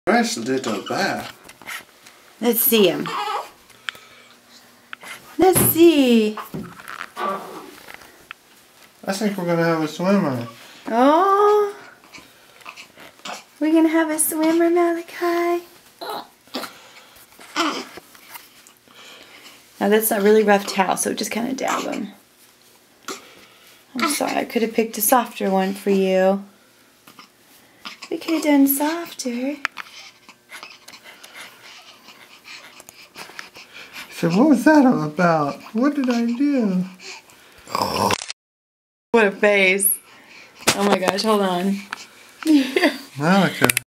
Nice little bear. Let's see him. Let's see. I think we're gonna have a swimmer. Oh, we're gonna have a swimmer, Malachi. Now that's not really rough towel, so just kind of dab him. I'm sorry, I could have picked a softer one for you. We could have done softer. So what was that all about? What did I do? What a face. Oh my gosh, hold on. Malachi.